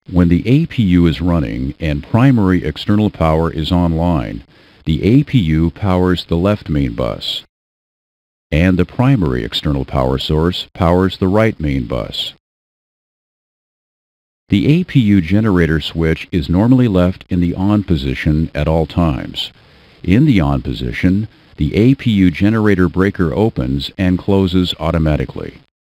When the APU is running and primary external power is online, the APU powers the left main bus, and the primary external power source powers the right main bus. The APU generator switch is normally left in the on position at all times. In the on position, the APU generator breaker opens and closes automatically.